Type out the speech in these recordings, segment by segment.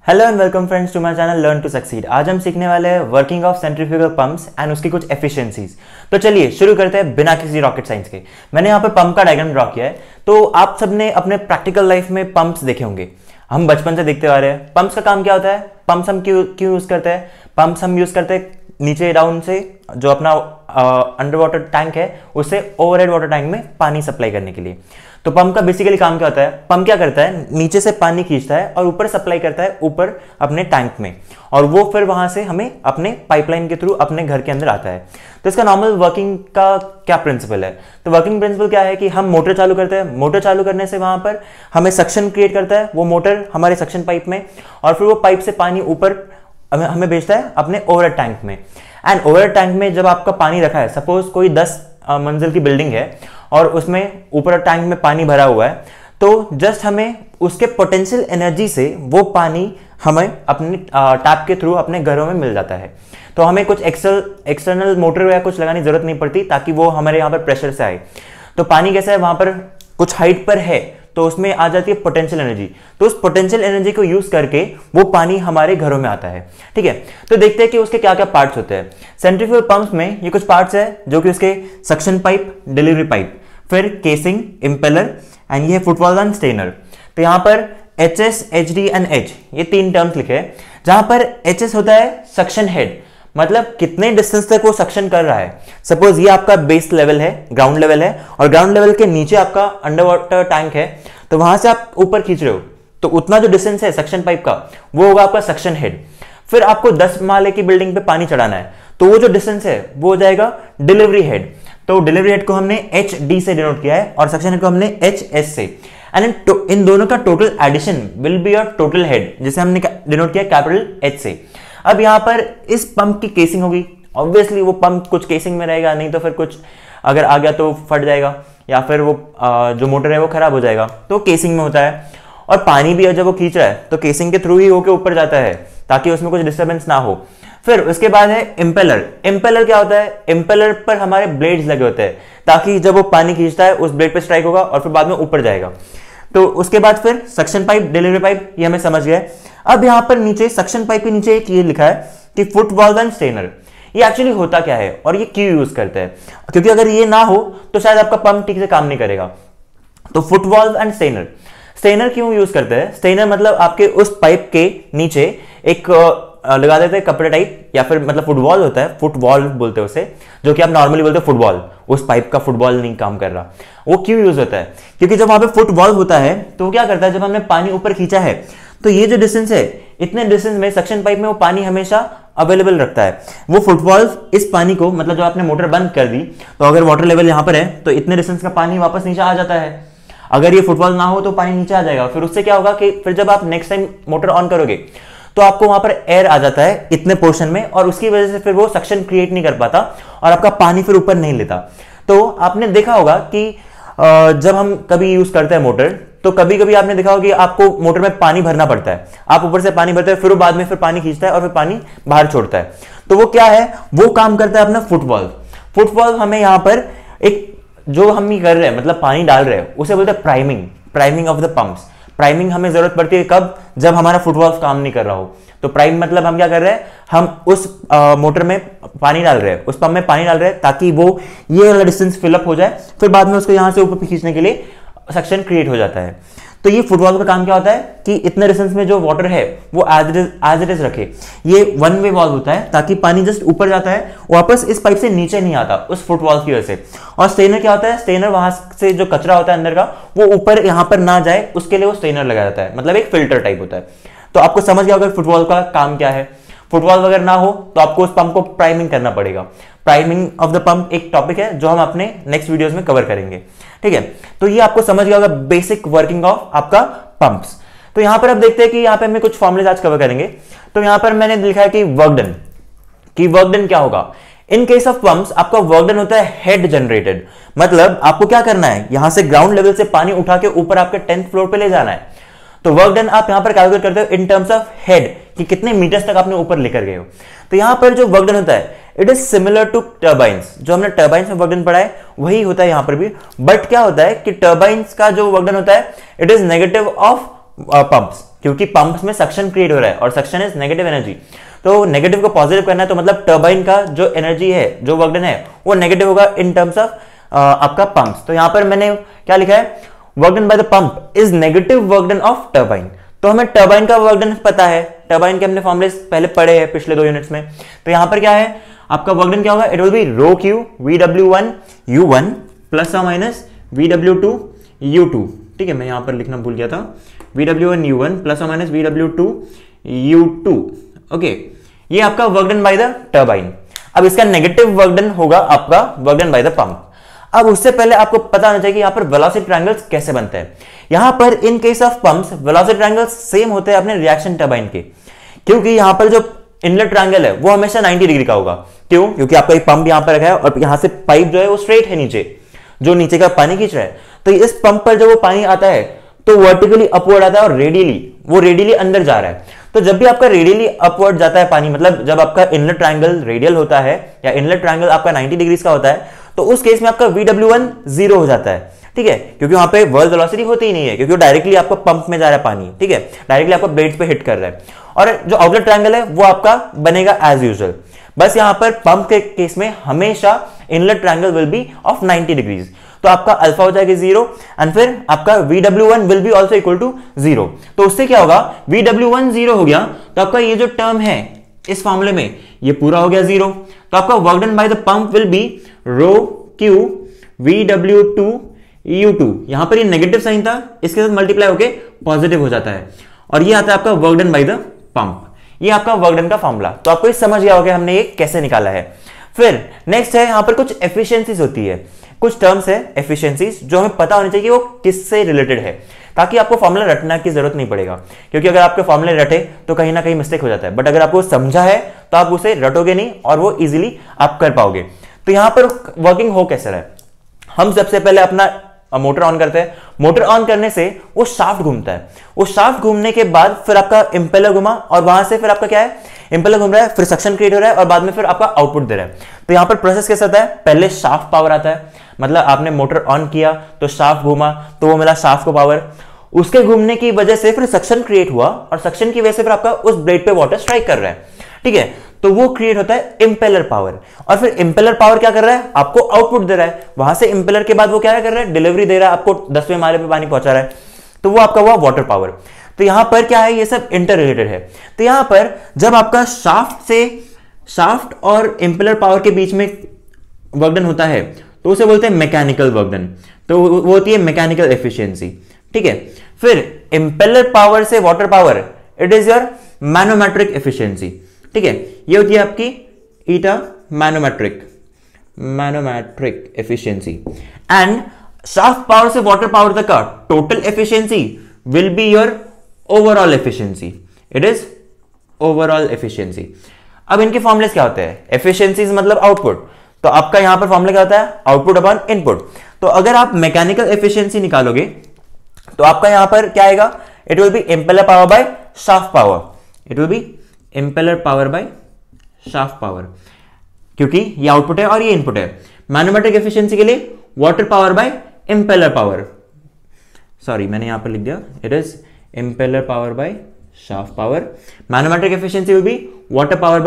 Hello and welcome friends to my channel learn to succeed. आज हम सीखने वाले हैं working of centrifugal pumps and उसकी कुछ एफिशिएंसीज। तो चलिए शुरू करते हैं बिना किसी रॉकेट साइंस के। मैंने यहाँ पे पंप का डायग्राम ड्रॉ किया है। तो आप सबने अपने प्रैक्टिकल लाइफ में पंप्स देखे होंगे, हम बचपन से देखते आ रहे हैं। पंप्स का काम क्या होता है, पंप्स हम क्यों यूज करते हैं? पंप्स हम यूज करते हैं नीचे डाउन से जो अपना अंडर वाटर टैंक है उससे ओवरहेड वाटर टैंक में पानी सप्लाई करने के लिए। तो पंप का बेसिकली काम क्या होता है, पंप क्या करता है, नीचे से पानी खींचता है और ऊपर सप्लाई करता है ऊपर अपने टैंक में, और वो फिर वहां से हमें अपने पाइपलाइन के थ्रू अपने घर के अंदर आता है। तो इसका नॉर्मल वर्किंग का क्या प्रिंसिपल है? तो वर्किंग प्रिंसिपल क्या है कि हम मोटर चालू करते हैं, मोटर चालू करने से वहां पर हमें सक्शन क्रिएट करता है वो मोटर हमारे सक्शन पाइप में, और फिर वो पाइप से पानी ऊपर हमें भेजता है अपने ओवरहेड टैंक में। एंड ओवरहेड टैंक में जब आपका पानी रखा है, सपोज कोई 10 मंजिल की बिल्डिंग है और उसमें ऊपर टैंक में पानी भरा हुआ है, तो जस्ट हमें उसके पोटेंशियल एनर्जी से वो पानी हमें अपने टैप के थ्रू अपने घरों में मिल जाता है। तो हमें कुछ एक्सटर्नल मोटर या कुछ लगाने की जरूरत नहीं पड़ती ताकि वो हमारे यहाँ पर प्रेशर से आए। तो पानी कैसा है, वहां पर कुछ हाइट पर है तो उसमें आ जाती है पोटेंशियल एनर्जी, तो उस पोटेंशियल एनर्जी को यूज करके वो पानी हमारे घरों में आता है। ठीक है, तो देखते हैं कि उसके क्या क्या पार्ट्स होते हैं। सेंट्रीफ्यूगल पंप्स में ये कुछ पार्ट्स है जो कि उसके सक्शन पाइप, डिलीवरी पाइप, फिर केसिंग, इंपेलर एंड ये फुटवॉल एंड स्टेनर। तो यहां पर HS, HD एंड H ये 3 टर्म्स लिखे हैं, जहां पर HS होता है सक्शन हेड, मतलब कितने डिस्टेंस तक वो सक्शन कर रहा है। सपोज ये आपका बेस लेवल है, ग्राउंड लेवल है, और ग्राउंड लेवल के नीचे आपका अंडर वाटर टैंक है, तो वहां से आप ऊपर खींच रहे हो तो उतना जो डिस्टेंस है सक्शन पाइप का वो होगा आपका सक्शन हेड। फिर आपको 10 माले की बिल्डिंग पे पानी चढ़ाना है तो वो जो डिस्टेंस है वो हो जाएगा डिलीवरी हेड। तो डिलीवरी हेड को हमने HD से डिनोट किया है और सक्शन हेड को हमने HS से। एंड इन दोनों का total addition will be your total head, जिसे हमने डिनोट किया कैपिटल H से। अब यहां पर इस पंप की केसिंग होगी, ऑब्वियसली वो पंप कुछ केसिंग में रहेगा, नहीं तो फिर कुछ अगर आ गया तो फट जाएगा या फिर वो जो मोटर है वो खराब हो जाएगा, तो केसिंग में होता है। और पानी भी जब वो खींच रहा है तो केसिंग के थ्रू ही होके ऊपर जाता है ताकि उसमें कुछ डिस्टर्बेंस ना हो। फिर उसके बाद है इंपेलर। इंपेलर क्या होता है, इंपेलर पर हमारे ब्लेड्स लगे होते हैं ताकि जब वो पानी खींचता है उस ब्लेड पे स्ट्राइक होगा और फिर बाद में ऊपर जाएगा। तो उसके बाद फिर सक्शन पाइप, डिलीवरी पाइप, ये हमें समझ गए। अब यहां पर नीचे सक्शन पाइप के नीचे एक ये लिखा है कि फुट वाल्व एंड स्टेनर। ये एक्चुअली होता क्या है और ये क्यों यूज करते हैं, क्योंकि अगर ये ना हो तो शायद आपका पंप ठीक से काम नहीं करेगा। तो foot valve and strainer, strainer क्यों यूज करते हैं? स्टेनर मतलब आपके उस पाइप के नीचे एक लगा देते हैं कपड़े टाइप, या फिर मतलब फुटबॉल होता है, फुटबॉल बोलते हैं उसे, जो कि आप नॉर्मली बोलते हैं फुटबॉल। उस पाइप का फुटबॉल नहीं काम कर रहा। वो क्यों यूज होता है? क्योंकि जब वहां पे फुटबॉल होता है तो वो क्या करता है, जब हमने पानी ऊपर खींचा है तो ये जो डिस्टेंस है, इतने डिस्टेंस में सक्शन पाइप में वो पानी हमेशा अवेलेबल रखता है। वो फुटबॉल इस पानी को, मतलब जब आपने मोटर बंद कर दी तो अगर वाटर लेवल यहां पर है तो इतने डिस्टेंस का पानी वापस नीचे आ जाता है। अगर ये फुटबॉल ना हो तो पानी नीचे आ जाएगा। फिर उससे क्या होगा कि फिर जब आप नेक्स्ट टाइम मोटर ऑन करोगे तो आपको वहां पर एयर आ जाता है इतने पोर्शन में, और उसकी वजह से फिर वो सक्शन क्रिएट नहीं कर पाता और आपका पानी फिर ऊपर नहीं लेता। तो आपने देखा होगा कि जब हम कभी यूज करते हैं मोटर, तो कभी कभी आपने देखा होगा कि आपको मोटर में पानी भरना पड़ता है। आप ऊपर से पानी भरते हैं, फिर वो बाद में फिर पानी खींचता है और फिर पानी बाहर छोड़ता है। तो वो क्या है, वो काम करता है अपना फुटबॉल। फुटबॉल हमें यहां पर एक जो हम ही कर रहे हैं, मतलब पानी डाल रहे हैं, उसे बोलते हैं priming, priming of the pumps. Priming हमें जरूरत पड़ती है कब, जब हमारा फुटबॉल काम नहीं कर रहा हो। तो प्राइम मतलब हम क्या कर रहे हैं, हम उस मोटर में पानी डाल रहे हैं, उस पंप में पानी डाल रहे हैं ताकि वो ये वाला डिस्टेंस फिलअप हो जाए, फिर बाद में उसको यहां से ऊपर खींचने के लिए सक्शन क्रिएट हो जाता है। तो ये फुटबॉल का काम क्या होता है कि इतने डिस्टेंस में जो वाटर है वो एज इट इज रखे। ये वन वे वॉल्व होता है ताकि पानी जस्ट ऊपर जाता है, वापस इस पाइप से नीचे नहीं आता उस फुटबॉल की वजह से। और स्टेनर क्या होता है, स्टेनर वहां से जो कचरा होता है अंदर का वो ऊपर यहां पर ना जाए, उसके लिए वो स्टेनर लगाया जाता है, मतलब एक फिल्टर टाइप होता है। तो आपको समझ गया होगा फुटबॉल का काम क्या है। फुटबॉल अगर ना हो तो आपको उस पंप को प्राइमिंग करना पड़ेगा। प्राइमिंग ऑफ द पंप एक टॉपिक है जो हम अपने नेक्स्ट वीडियोस में कवर करेंगे। ठीक है, तो ये आपको समझ गया होगा बेसिक वर्किंग ऑफ आपका पंप्स। तो यहां पर अब देखते हैं कि यहां पे हमें कुछ फॉर्मूले आज कवर करेंगे। तो यहां पर मैंने लिखा है कि वर्क डन, कि वर्क डन क्या होगा। इन केस ऑफ पंप्स आपका वर्क डन होता है हेड जनरेटेड, मतलब आपको क्या करना है, यहां से ग्राउंड लेवल से पानी उठा के ऊपर आपके 10th फ्लोर पे ले जाना है। तो वर्क डन आप यहां पर कैलकुलेट करते हो इन टर्म्स ऑफ हेड, कि कितने मीटर्स तक आपने ऊपर लेकर गए हो। तो यहां पर जो वर्क डन होता है it is similar to turbines, जो हमने टर्बाइंस में वर्क डन पढ़ा है वही होता है यहां पर भी। बट क्या होता है कि टर्बाइंस का जो वर्क डन होता है it is negative of pumps, क्योंकि पंप में सक्शन क्रिएट हो रहा है और सक्शन इज नेगेटिव एनर्जी। तो नेगेटिव को पॉजिटिव करना है तो मतलब टर्बाइन का जो एनर्जी है, जो वर्क डन है, वो नेगेटिव होगा इन टर्म्स ऑफ आपका पंप्स। तो यहां पर मैंने क्या लिखा है, work done by the pump is negative work done of turbine. तो हमें टर्बाइन का वर्क डन पता है, टर्बाइन के हमने फॉर्मूले पहले पढ़े हैं पिछले 2 यूनिट्स में। तो यहां पर क्या है आपका वर्क डन क्या होगा, it will be rho Q VW1 U1 plus और माइनस VW2 U2। ठीक है, मैं यहां पर लिखना भूल गया था, VW1 U1 प्लस और माइनस VW2 U2। ओके, ये आपका work done by the turbine. अब इसका नेगेटिव वर्क डन होगा आपका work done by the pump. अब उससे पहले आपको पता होना चाहिए कि यहां पर वेलोसिटी ट्रायंगल्स कैसे बनते हैं। यहां पर in case of pumps velocity triangles same होते हैं अपने रिएक्शन टर्बाइन के, क्योंकि यहां पर जो इनलेट ट्रायंगल है वो हमेशा 90 डिग्री का होगा। क्यों? क्योंकि आपका एक पंप यहां पर रखा है और यहां से पाइप जो है वो स्ट्रेट है नीचे, जो नीचे का पानी खींच रहा है। तो इस पंप पर जब वो पानी आता है तो वर्टिकली अपवर्ड आता है और रेडियली अंदर जा रहा है। तो जब भी आपका रेडियली अपवर्ड जाता है पानी, मतलब जब आपका इनलेट ट्रायंगल रेडियल होता है या इनलेट ट्रायंगल आपका 90 डिग्री का होता है, तो उस केस में आपका VW1 0 हो जाता है। ठीक है, क्योंकि वहां पे वर्क वेलोसिटी होती ही नहीं है, क्योंकि वो डायरेक्टली आपको पंप में जा रहा है पानी। ठीक है, डायरेक्टली आपको ब्लेड पे हिट कर रहा है। और जो आउटलेट ट्रायंगल है वो आपका बनेगा एज यूजुअल। बस यहां पर पंप के केस में हमेशा inlet triangle will be of 90 degrees. तो आपका अल्फा हो जाएगा 0 एंड फिर आपका VW1 will be also equal to 0। तो उससे क्या होगा, VW1 0 हो गया तो आपका ये जो टर्म है इस फॉर्मूले में ये पूरा हो गया 0। तो आपका work done by the pump will be rho Q VW2 U2। यहां पर ये नेगेटिव साइन था, इसके साथ मल्टीप्लाई होके पॉजिटिव हो जाता है और ये आता है आपका work done by the pump. ये आपका वर्क डन का फॉर्मूला। तो आपको ये समझ गया होगा हमने ये कैसे निकाला है। फिर नेक्स्ट है यहां पर कुछ एफिशिएंसीज होती है, कुछ टर्म्स है एफिशिएंसीज जो हमें पता होनी चाहिए कि वो किससे रिलेटेड है, ताकि आपको फॉर्मूला रटना की जरूरत नहीं पड़ेगा। क्योंकि अगर आपके फॉर्मूले रटे तो कहीं ना कहीं मिस्टेक हो जाता है, बट अगर आपको समझा है तो आप उसे रटोगे नहीं और वो इजीली आप कर पाओगे। तो यहां पर वर्किंग हो कैसे रहा है, हम सबसे पहले अपना मोटर ऑन करते हैं। मोटर ऑन करने से वो शाफ्ट घूमता है, वो शाफ्ट घूमने के बाद फिर आपका इंपेलर घुमा और वहां से फिर आपका क्या है, इंपेलर घूम रहा है, फिर सक्शन क्रिएट हो रहा है और बाद में फिर आपका आउटपुट दे रहा है। तो यहां पर प्रोसेस कैसा होता है, पहले शाफ्ट पावर आता है, मतलब आपने मोटर ऑन किया तो शाफ्ट घूमा तो वो मिला शाफ्ट को पावर, उसके घूमने की वजह से फिर सक्शन क्रिएट हुआ और सक्शन की वजह से फिर आपका उस ब्लेड पे वाटर स्ट्राइक कर रहा है। ठीक है, तो वो क्रिएट होता है इंपेलर पावर। और फिर इंपेलर पावर क्या कर रहा है, आपको आउटपुट दे रहा है। वहां से इंपेलर के बाद वो क्या कर रहा है, डिलीवरी दे रहा है, आपको 10वें माले पे पानी पहुंचा रहा है, तो वो आपका हुआ वाटर पावर। तो यहां पर क्या है, ये सब इंटर रिलेटेड है। तो यहां पर जब आपका शाफ्ट और इंपेलर पावर के बीच में वर्क डन होता है तो उसे बोलते हैं मैकेनिकल वर्क डन। तो वो होती है मैकेनिकल एफिशिएंसी। ठीक है, फिर इंपेलर पावर से water power, it is your manometric efficiency. ठीक है, ये होती है आपकी eta manometric efficiency. And shaft power से वाटर पावर तक का total efficiency will be your overall efficiency. It is overall efficiency. अब इनके फॉर्मुलेस क्या होते हैं, एफिशिएंसीज मतलब आउटपुट, तो आपका यहां पर फॉर्मूला क्या होता है, आउटपुट अपॉन इनपुट। तो अगर आप मैकेनिकल एफिशिएंसी निकालोगे तो आपका यहां पर क्या आएगा, it will be impeller power by shaft power, it will be impeller power by shaft power, क्योंकि ये आउटपुट है और ये इनपुट है। मैनोमेट्रिक एफिशिएंसी के लिए water power by impeller power, sorry मैंने यहां पर लिख दिया, it is impeller power by shaft power. Manometric efficiency will be water power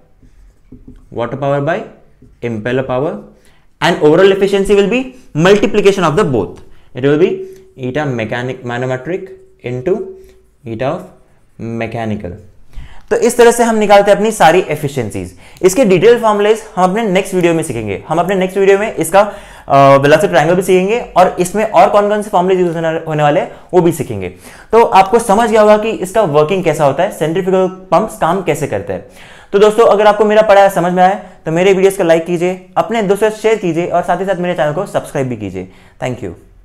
by impeller power, and overall efficiency will be multiplication of the both. It will be eta manometric into eta of mechanical. तो इस तरह से हम निकालते हैं अपनी सारी efficiencies. इसके डिटेल फॉर्मुलेज हम अपने नेक्स्ट वीडियो में सीखेंगे। हम अपने नेक्स्ट वीडियो में इसका वेलोसिटी ट्रायंगल भी सीखेंगे और इसमें और कौन कौन से फॉर्मुलेज यूज होने वाले हैं वो भी सीखेंगे। तो आपको समझ गया होगा कि इसका वर्किंग कैसा होता है, सेंट्रीफ्यूगल पंप्स काम कैसे करते हैं। तो दोस्तों अगर आपको मेरा पढ़ाया समझ में आया तो मेरे वीडियोस को लाइक कीजिए, अपने दोस्तों से शेयर कीजिए और साथ ही साथ मेरे चैनल को सब्सक्राइब भी कीजिए। Thank you.